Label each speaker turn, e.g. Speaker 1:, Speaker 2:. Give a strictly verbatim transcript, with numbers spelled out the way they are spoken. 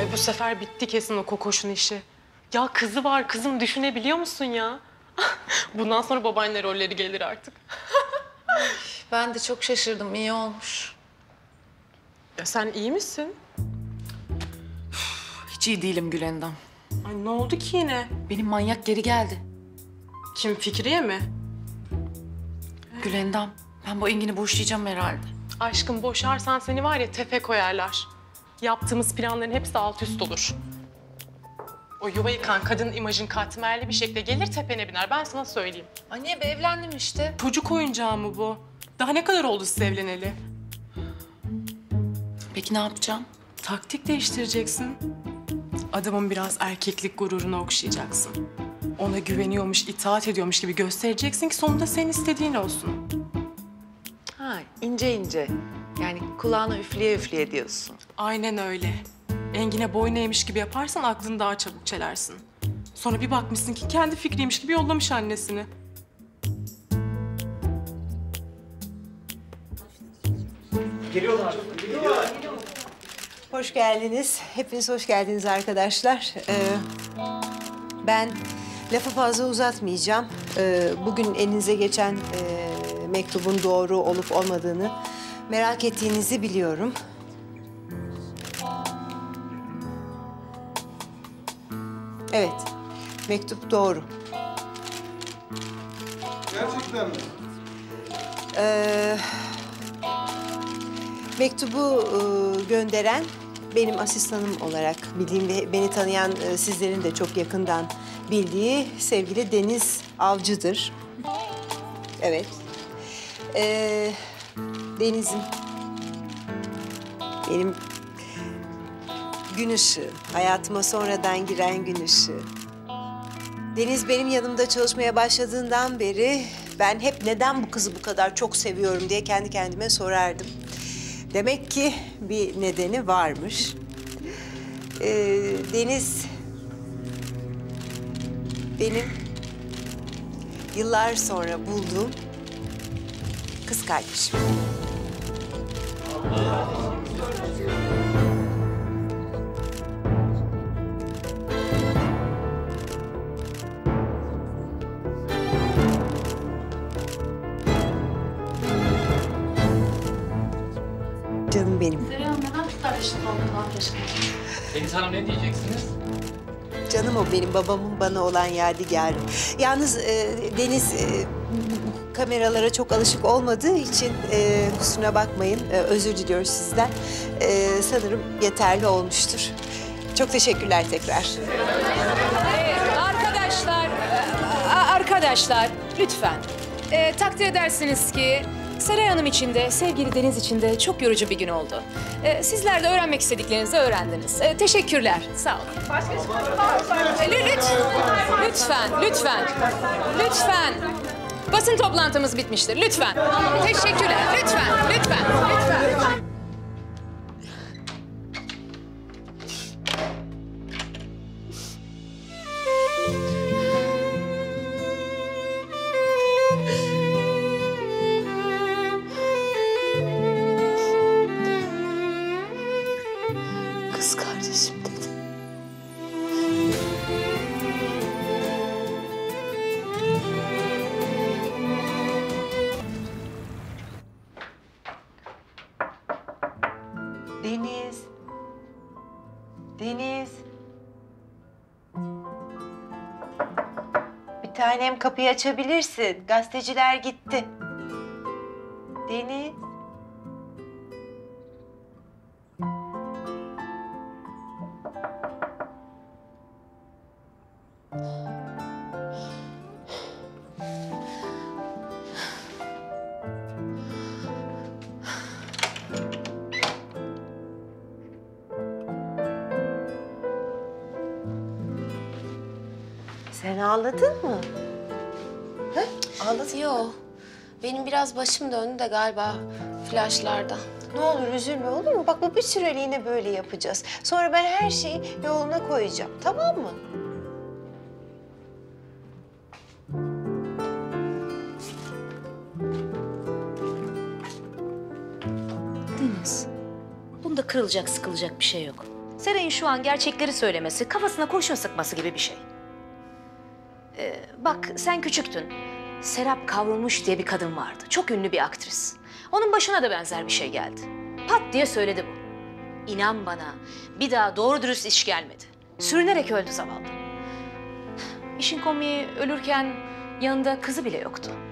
Speaker 1: Ay bu sefer bitti kesin o kokoşun işi. Ya kızı var kızım, düşünebiliyor musun ya? Bundan sonra babaanne rolleri gelir artık.
Speaker 2: Ben de çok şaşırdım, iyi olmuş.
Speaker 1: Ya sen iyi misin?
Speaker 2: Hiç iyi değilim Gülendam.
Speaker 1: Ay ne oldu ki yine?
Speaker 2: Benim manyak geri geldi.
Speaker 1: Kim, Fikriye mi?
Speaker 2: Gülendam, ben bu Engin'i boşayacağım herhalde.
Speaker 1: Aşkım boşarsan seni var ya tepe koyarlar. Yaptığımız planların hepsi alt üst olur. O yuva yıkan kadın imajın katmerli bir şekilde gelir tepene biner, ben sana söyleyeyim.
Speaker 2: Anne be, evlendim işte.
Speaker 1: Çocuk oyuncağı mı bu? Daha ne kadar oldu siz evleneli?
Speaker 2: Peki ne yapacağım?
Speaker 1: Taktik değiştireceksin. Adamın biraz erkeklik gururunu okşayacaksın. Ona güveniyormuş, itaat ediyormuş gibi göstereceksin ki sonunda senin istediğin olsun.
Speaker 3: Ha, ince ince. Yani kulağına üfleye üfleye diyorsun.
Speaker 1: Aynen öyle. Engin'e boyun eğmiş gibi yaparsan aklını daha çabuk çelersin. Sonra bir bakmışsın ki kendi fikriymiş gibi yollamış annesini.
Speaker 4: Geliyorlar. Geliyorlar.
Speaker 5: Hoş geldiniz. Hepiniz hoş geldiniz arkadaşlar. Ee, ben lafı fazla uzatmayacağım. Ee, bugün elinize geçen e, mektubun doğru olup olmadığını merak ettiğinizi biliyorum. Evet, mektup doğru.
Speaker 4: Gerçekten mi?
Speaker 5: Ee, mektubu e, gönderen benim asistanım olarak bildiğim ve beni tanıyan e, sizlerin de çok yakından bildiği sevgili Deniz Avcı'dır. Evet. Ee, Deniz'im benim gün ışığı, hayatıma sonradan giren gün ışığı. Deniz benim yanımda çalışmaya başladığından beri ben hep neden bu kızı bu kadar çok seviyorum diye kendi kendime sorardım. Demek ki bir nedeni varmış. Ee, Deniz benim yıllar sonra bulduğum kız kardeşim. Canım benim.
Speaker 6: Deniz Hanım ne diyeceksiniz?
Speaker 5: Canım o benim babamın bana olan yadigarı. Yalnız e, Deniz e, kameralara çok alışık olmadığı için e, kusuruna bakmayın. E, özür diliyoruz sizden. E, sanırım yeterli olmuştur. Çok teşekkürler tekrar.
Speaker 7: Arkadaşlar, a- arkadaşlar lütfen. Ee, takdir edersiniz ki Seray Hanım için de, sevgili Deniz için de çok yorucu bir gün oldu. Ee, sizler de öğrenmek istediklerinizi öğrendiniz. Ee, teşekkürler, sağ olun. Ee, lü- lüt- lütfen, lütfen, lütfen. Basın toplantımız bitmiştir, lütfen. Teşekkürler, lütfen, lütfen, lütfen.
Speaker 5: Kız kardeşim dedi. Deniz. Deniz. Bir tanem, kapıyı açabilirsin. Gazeteciler gitti. Deniz. Sen ağladın mı? Ha? Ağladın mı?
Speaker 8: Yo, benim biraz başım döndü de galiba flaşlardan.
Speaker 5: Ne olur üzülme, olur mu? Bak bu bir süreliğine böyle yapacağız. Sonra ben her şeyi yoluna koyacağım, tamam mı?
Speaker 8: Deniz, bunda kırılacak, sıkılacak bir şey yok.
Speaker 7: Seray'ın şu an gerçekleri söylemesi, kafasına kurşun sıkması gibi bir şey. Ee, bak sen küçüktün. Serap Kavrulmuş diye bir kadın vardı. Çok ünlü bir aktris. Onun başına da benzer bir şey geldi. Pat diye söyledi bu. İnan bana bir daha doğru dürüst iş gelmedi. Sürünerek öldü zavallı. İşin komiği ölürken yanında kızı bile yoktu.